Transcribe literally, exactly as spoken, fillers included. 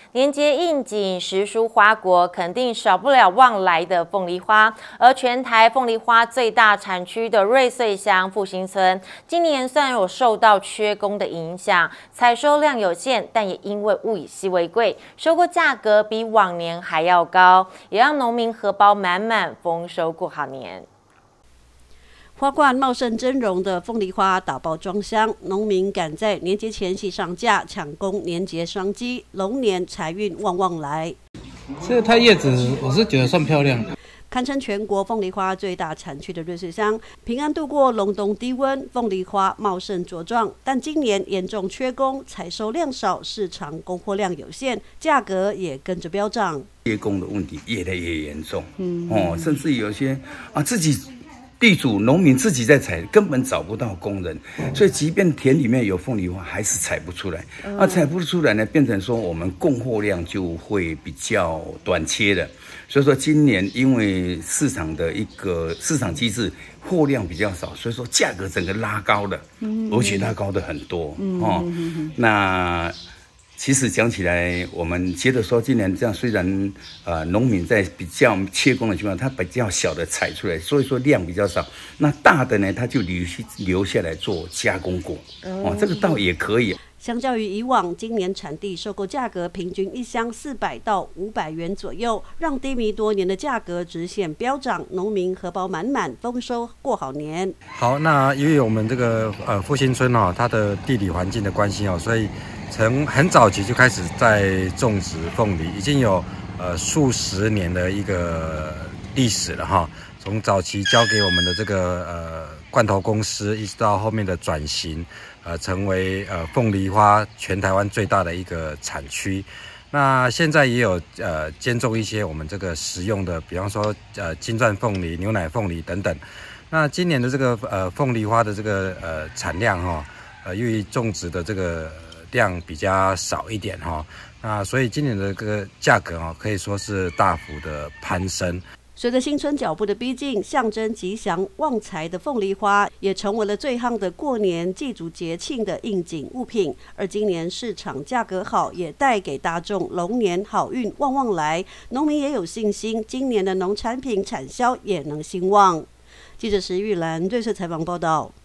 年节应景，时蔬花果肯定少不了旺来的凤梨花。而全台凤梨花最大产区的瑞穗乡复兴村，今年虽然有受到缺工的影响，采收量有限，但也因为物以稀为贵，收购价格比往年还要高，也让农民荷包满满，丰收过好年。 花冠茂盛峥嵘的凤梨花打包装箱，农民赶在年节前夕上架，抢攻年节商机，龙年财运旺旺来。 这个它叶子我是觉得算漂亮的。 堪称全国凤梨花最大产区的瑞穗乡，平安度过隆冬低温，凤梨花茂盛茁壮。但今年严重缺工，采收量少，市场供货量有限，价格也跟着飙涨。 缺工的问题越来越严重，嗯哦，甚至有些啊自己。地主、农民自己在采，根本找不到工人，所以即便田里面有凤梨花，还是采不出来。啊，采不出来呢，变成说我们供货量就会比较短缺的。所以说今年因为市场的一个市场机制，货量比较少，所以说价格整个拉高了，而且拉高的很多哦。那。其实讲起来，我们觉得说今年这样，虽然呃农民在比较缺工的情况，他比较小的采出来，所以说量比较少。那大的呢，他就留留下来做加工果，哦，这个倒也可以。 相较于以往，今年产地收购价格平均一箱四百到五百元左右，让低迷多年的价格直线飙涨，农民荷包满满，丰收过好年。 好，那因为我们这个呃复兴村哦，它的地理环境的关系哦，所以从很早期就开始在种植凤梨，已经有呃数十年的一个历史了哈。从早期交给我们的这个呃罐头公司，一直到后面的转型，呃，成为呃凤梨花全台湾最大的一个产区。那现在也有呃兼种一些我们这个食用的，比方说呃金钻凤梨、牛奶凤梨等等。那今年的这个呃凤梨花的这个呃产量哈、哦，呃由于种植的这个量比较少一点哈、哦，那所以今年的这个价格啊、哦，可以说是大幅的攀升。 随着新春脚步的逼近，象征吉祥旺财的凤梨花也成为了最夯的过年祭祖节庆的应景物品。而今年市场价格好，也带给大众龙年好运旺旺来。农民也有信心，今年的农产品产销也能兴旺。记者石玉兰瑞穗采访报道。